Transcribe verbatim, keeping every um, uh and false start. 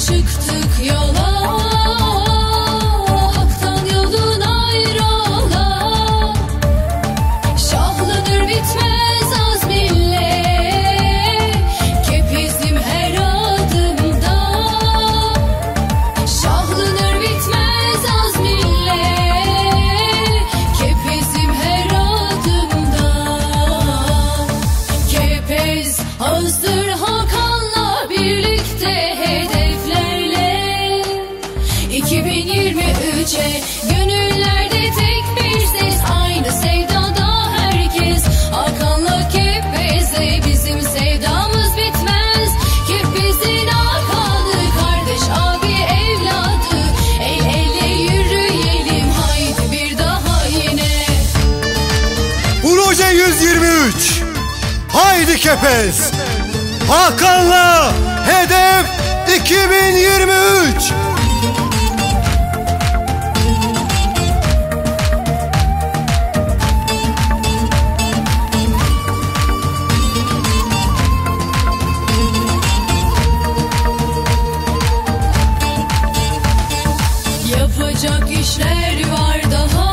çıktık yola, haktan yolun ayrıla. Şahlanır bitmez azminle, kepezim her adımda. Şahlanır bitmez azminle, kepezim her adımda. Kepez hazır Hakan'la birlikte hedeflerle. iki bin yirmi üçe gönüllerde tek bir ses, aynı sevdada herkes. Hakan'la Kepez'e bizim sevdamız bitmez. Kepez'in Hakan'ı kardeş, abi, evladı. El ele yürüyelim haydi bir daha yine. Proje yüz yirmi üç. Haydi Kepez. Hakan'la hedef iki bin yirmi üç. Yapacak işler var daha.